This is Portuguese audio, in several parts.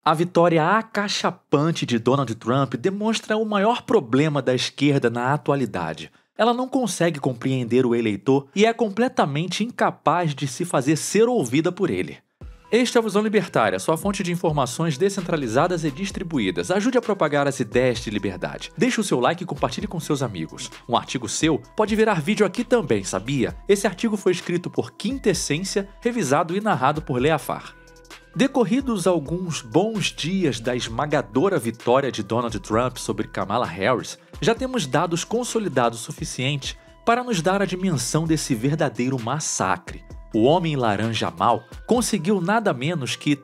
A vitória acachapante de Donald Trump demonstra o maior problema da esquerda na atualidade. Ela não consegue compreender o eleitor e é completamente incapaz de se fazer ser ouvida por ele. Este é o Visão Libertária, sua fonte de informações descentralizadas e distribuídas. Ajude a propagar as ideias de liberdade. Deixe o seu like e compartilhe com seus amigos. Um artigo seu pode virar vídeo aqui também, sabia? Esse artigo foi escrito por Quintessência, revisado e narrado por Leafar. Decorridos alguns bons dias da esmagadora vitória de Donald Trump sobre Kamala Harris, já temos dados consolidados suficientes para nos dar a dimensão desse verdadeiro massacre. O homem laranja mau conseguiu nada menos que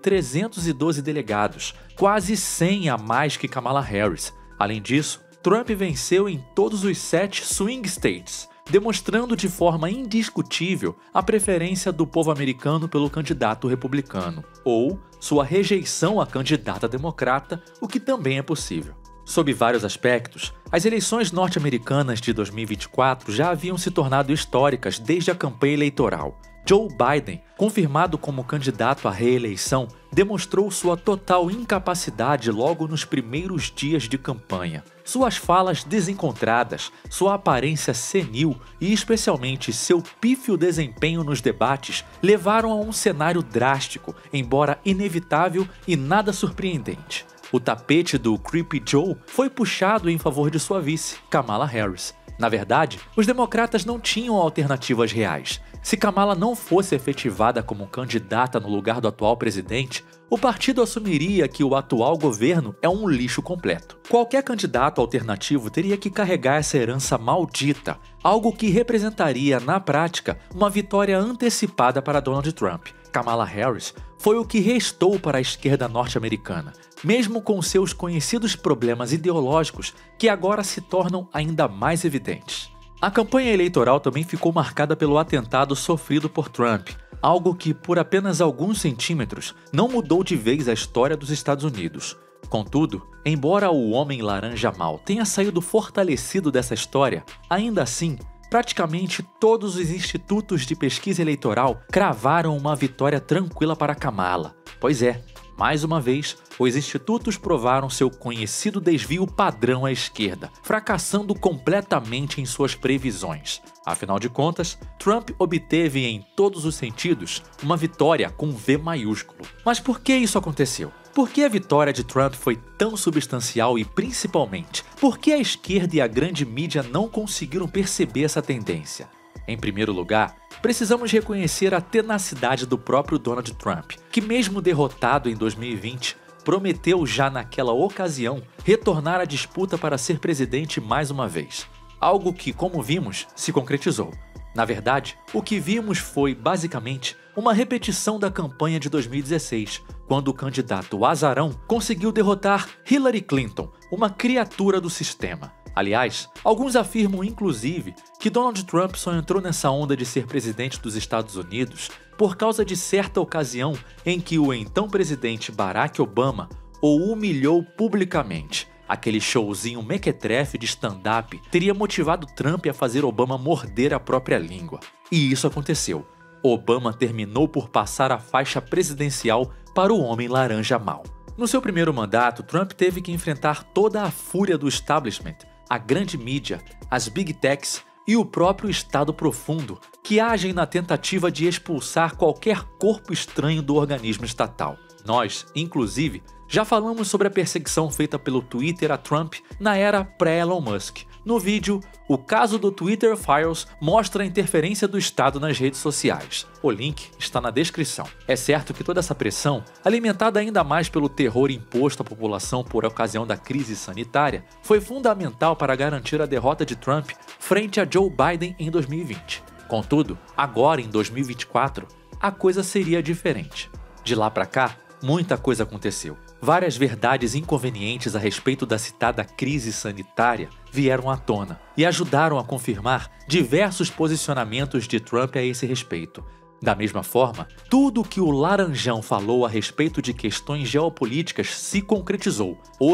312 delegados, quase 100 a mais que Kamala Harris. Além disso, Trump venceu em todos os 7 swing states, demonstrando de forma indiscutível a preferência do povo americano pelo candidato republicano, ou sua rejeição à candidata democrata, o que também é possível. Sob vários aspectos, as eleições norte-americanas de 2024 já haviam se tornado históricas desde a campanha eleitoral. Joe Biden, confirmado como candidato à reeleição, demonstrou sua total incapacidade logo nos primeiros dias de campanha. Suas falas desencontradas, sua aparência senil e especialmente seu pífio desempenho nos debates levaram a um cenário drástico, embora inevitável e nada surpreendente. O tapete do Creepy Joe foi puxado em favor de sua vice, Kamala Harris. Na verdade, os democratas não tinham alternativas reais. Se Kamala não fosse efetivada como candidata no lugar do atual presidente, o partido assumiria que o atual governo é um lixo completo. Qualquer candidato alternativo teria que carregar essa herança maldita, algo que representaria, na prática, uma vitória antecipada para Donald Trump. Kamala Harris foi o que restou para a esquerda norte-americana, mesmo com seus conhecidos problemas ideológicos que agora se tornam ainda mais evidentes. A campanha eleitoral também ficou marcada pelo atentado sofrido por Trump, algo que, por apenas alguns centímetros, não mudou de vez a história dos Estados Unidos. Contudo, embora o homem laranja mau tenha saído fortalecido dessa história, ainda assim, praticamente todos os institutos de pesquisa eleitoral cravaram uma vitória tranquila para Kamala. Pois é, mais uma vez, os institutos provaram seu conhecido desvio padrão à esquerda, fracassando completamente em suas previsões. Afinal de contas, Trump obteve em todos os sentidos uma vitória com V maiúsculo. Mas por que isso aconteceu? Por que a vitória de Trump foi tão substancial e, principalmente, por que a esquerda e a grande mídia não conseguiram perceber essa tendência? Em primeiro lugar, precisamos reconhecer a tenacidade do próprio Donald Trump, que mesmo derrotado em 2020, prometeu já naquela ocasião retornar à disputa para ser presidente mais uma vez. Algo que, como vimos, se concretizou. Na verdade, o que vimos foi, basicamente, uma repetição da campanha de 2016, quando o candidato azarão conseguiu derrotar Hillary Clinton, uma criatura do sistema. Aliás, alguns afirmam inclusive que Donald Trump só entrou nessa onda de ser presidente dos Estados Unidos por causa de certa ocasião em que o então presidente Barack Obama o humilhou publicamente. Aquele showzinho mequetrefe de stand-up teria motivado Trump a fazer Obama morder a própria língua. E isso aconteceu. Obama terminou por passar a faixa presidencial para o homem laranja mau. No seu primeiro mandato, Trump teve que enfrentar toda a fúria do establishment, a grande mídia, as big techs e o próprio Estado profundo, que agem na tentativa de expulsar qualquer corpo estranho do organismo estatal. Nós, inclusive, já falamos sobre a perseguição feita pelo Twitter a Trump na era pré-Elon Musk. No vídeo, o caso do Twitter Files mostra a interferência do Estado nas redes sociais. O link está na descrição. É certo que toda essa pressão, alimentada ainda mais pelo terror imposto à população por ocasião da crise sanitária, foi fundamental para garantir a derrota de Trump frente a Joe Biden em 2020. Contudo, agora em 2024, a coisa seria diferente. De lá para cá, muita coisa aconteceu. Várias verdades inconvenientes a respeito da citada crise sanitária vieram à tona e ajudaram a confirmar diversos posicionamentos de Trump a esse respeito. Da mesma forma, tudo o que o Laranjão falou a respeito de questões geopolíticas se concretizou. Hoje,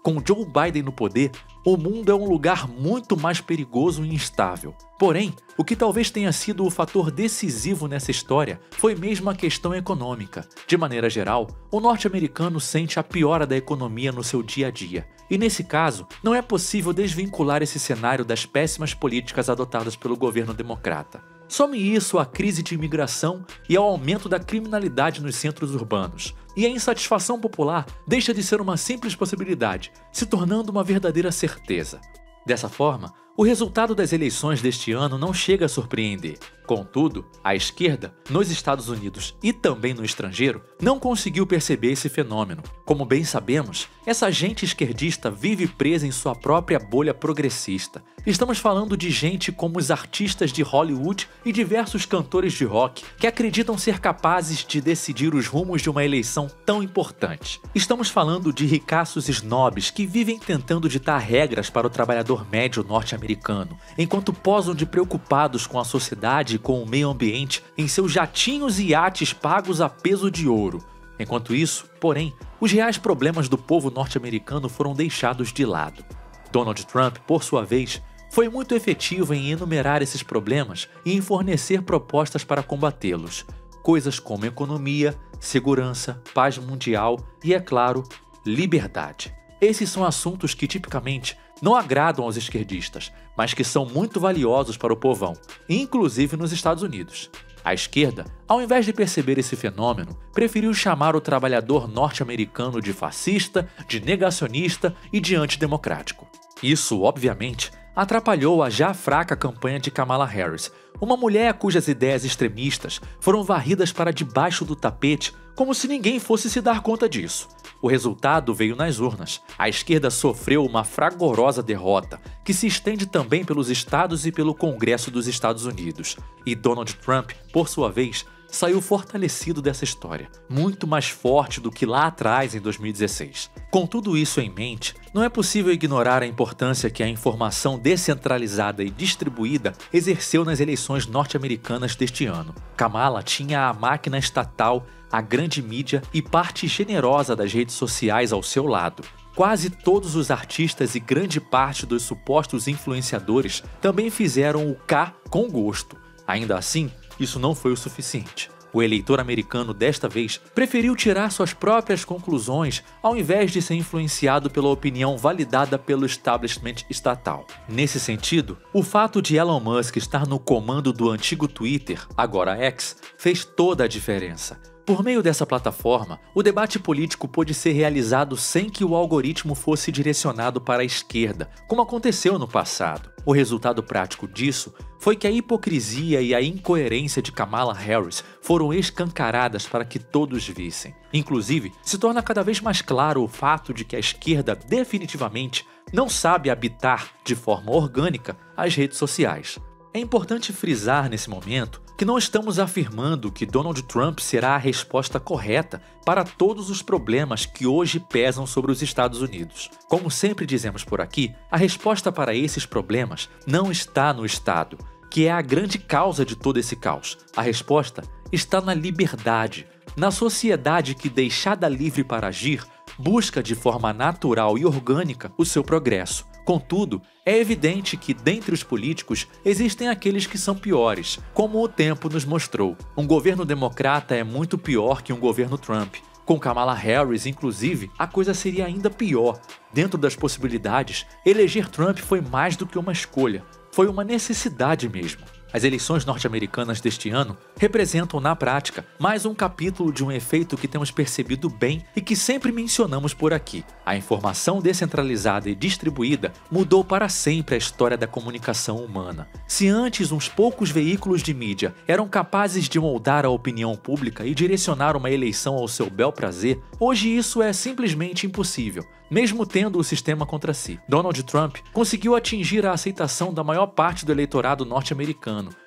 Com Joe Biden no poder, o mundo é um lugar muito mais perigoso e instável. Porém, o que talvez tenha sido o fator decisivo nessa história foi mesmo a questão econômica. De maneira geral, o norte-americano sente a piora da economia no seu dia a dia. E nesse caso, não é possível desvincular esse cenário das péssimas políticas adotadas pelo governo democrata. Some isso à crise de imigração e ao aumento da criminalidade nos centros urbanos. E a insatisfação popular deixa de ser uma simples possibilidade, se tornando uma verdadeira certeza. Dessa forma, o resultado das eleições deste ano não chega a surpreender. Contudo, a esquerda, nos Estados Unidos e também no estrangeiro, não conseguiu perceber esse fenômeno. Como bem sabemos, essa gente esquerdista vive presa em sua própria bolha progressista. Estamos falando de gente como os artistas de Hollywood e diversos cantores de rock que acreditam ser capazes de decidir os rumos de uma eleição tão importante. Estamos falando de ricaços snobs que vivem tentando ditar regras para o trabalhador médio norte-americano, enquanto posam de preocupados com a sociedade e com o meio ambiente em seus jatinhos e iates pagos a peso de ouro. Enquanto isso, porém, os reais problemas do povo norte-americano foram deixados de lado. Donald Trump, por sua vez, foi muito efetivo em enumerar esses problemas e em fornecer propostas para combatê-los. Coisas como economia, segurança, paz mundial e, é claro, liberdade. Esses são assuntos que tipicamente não agradam aos esquerdistas, mas que são muito valiosos para o povão, inclusive nos Estados Unidos. A esquerda, ao invés de perceber esse fenômeno, preferiu chamar o trabalhador norte-americano de fascista, de negacionista e de antidemocrático. Isso, obviamente, atrapalhou a já fraca campanha de Kamala Harris, uma mulher cujas ideias extremistas foram varridas para debaixo do tapete como se ninguém fosse se dar conta disso. O resultado veio nas urnas. A esquerda sofreu uma fragorosa derrota, que se estende também pelos estados e pelo Congresso dos Estados Unidos. E Donald Trump, por sua vez, saiu fortalecido dessa história, muito mais forte do que lá atrás, em 2016. Com tudo isso em mente, não é possível ignorar a importância que a informação descentralizada e distribuída exerceu nas eleições norte-americanas deste ano. Kamala tinha a máquina estatal, a grande mídia e parte generosa das redes sociais ao seu lado. Quase todos os artistas e grande parte dos supostos influenciadores também fizeram o K com gosto. Ainda assim, isso não foi o suficiente. O eleitor americano, desta vez, preferiu tirar suas próprias conclusões ao invés de ser influenciado pela opinião validada pelo establishment estatal. Nesse sentido, o fato de Elon Musk estar no comando do antigo Twitter, agora X, fez toda a diferença. Por meio dessa plataforma, o debate político pôde ser realizado sem que o algoritmo fosse direcionado para a esquerda, como aconteceu no passado. O resultado prático disso foi que a hipocrisia e a incoerência de Kamala Harris foram escancaradas para que todos vissem. Inclusive, se torna cada vez mais claro o fato de que a esquerda definitivamente não sabe habitar de forma orgânica as redes sociais. É importante frisar nesse momento que não estamos afirmando que Donald Trump será a resposta correta para todos os problemas que hoje pesam sobre os Estados Unidos. Como sempre dizemos por aqui, a resposta para esses problemas não está no Estado, que é a grande causa de todo esse caos. A resposta está na liberdade, na sociedade que, deixada livre para agir, busca de forma natural e orgânica o seu progresso. Contudo, é evidente que, dentre os políticos, existem aqueles que são piores, como o tempo nos mostrou. Um governo democrata é muito pior que um governo Trump. Com Kamala Harris, inclusive, a coisa seria ainda pior. Dentro das possibilidades, eleger Trump foi mais do que uma escolha, foi uma necessidade mesmo. As eleições norte-americanas deste ano representam, na prática, mais um capítulo de um efeito que temos percebido bem e que sempre mencionamos por aqui. A informação descentralizada e distribuída mudou para sempre a história da comunicação humana. Se antes uns poucos veículos de mídia eram capazes de moldar a opinião pública e direcionar uma eleição ao seu bel prazer, hoje isso é simplesmente impossível, mesmo tendo o sistema contra si. Donald Trump conseguiu atingir a aceitação da maior parte do eleitorado norte-americano,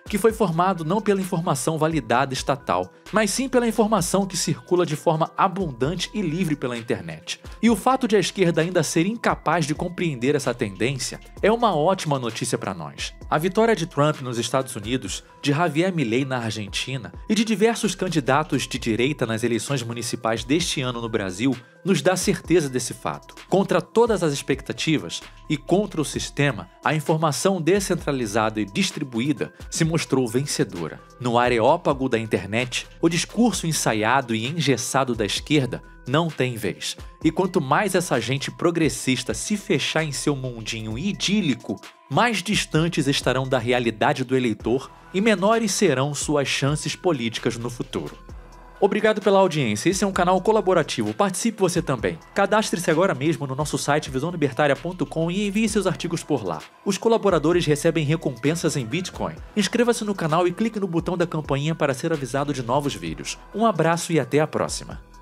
que foi formado não pela informação validada estatal, mas sim pela informação que circula de forma abundante e livre pela internet. E o fato de a esquerda ainda ser incapaz de compreender essa tendência é uma ótima notícia para nós. A vitória de Trump nos Estados Unidos, de Javier Milei na Argentina e de diversos candidatos de direita nas eleições municipais deste ano no Brasil nos dá certeza desse fato. Contra todas as expectativas e contra o sistema, a informação descentralizada e distribuída se mostrou vencedora. No areópago da internet, o discurso ensaiado e engessado da esquerda não tem vez. E quanto mais essa gente progressista se fechar em seu mundinho idílico, mais distantes estarão da realidade do eleitor e menores serão suas chances políticas no futuro. Obrigado pela audiência, esse é um canal colaborativo, participe você também. Cadastre-se agora mesmo no nosso site visãolibertaria.com e envie seus artigos por lá. Os colaboradores recebem recompensas em Bitcoin. Inscreva-se no canal e clique no botão da campainha para ser avisado de novos vídeos. Um abraço e até a próxima.